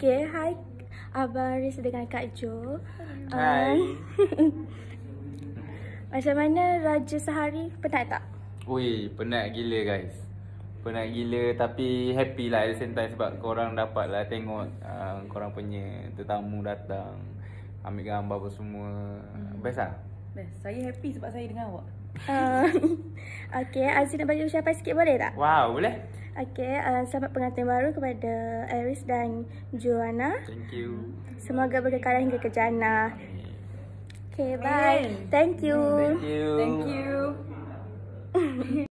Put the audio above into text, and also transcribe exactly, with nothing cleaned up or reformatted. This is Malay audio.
Okay, hai Abang Aris dengan Kak Jo. Hai. Um, macam mana Raja Sehari? Penat tak? Ui, penat gila guys. Penat gila tapi happy lah at the same time sebab korang dapat lah tengok uh, korang punya tetamu datang, ambil gambar apa semua. Hmm. Best lah. Best. Saya happy sebab saya dengan awak. Uh, okay, Aziz nak bagi ucapan sikit boleh tak? Wow, boleh? Okay, uh, selamat pengantin baru kepada Aris dan Joanna. Thank you. Semoga berkekalan hingga ke jannah. Amin. Okay, bye. Amin. Thank you. Thank you. Thank you.